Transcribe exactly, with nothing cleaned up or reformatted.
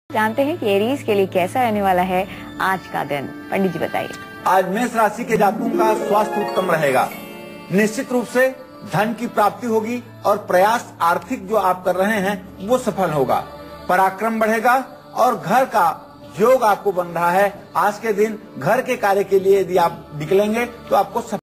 जानते हैं कि एरीज के लिए कैसा रहने वाला है आज का दिन। पंडित जी बताइए। आज मेष राशि के जातकों का स्वास्थ्य उत्तम रहेगा। निश्चित रूप से धन की प्राप्ति होगी और प्रयास आर्थिक जो आप कर रहे हैं वो सफल होगा। पराक्रम बढ़ेगा और घर का योग आपको बन रहा है। आज के दिन घर के कार्य के लिए यदि आप निकलेंगे तो आपको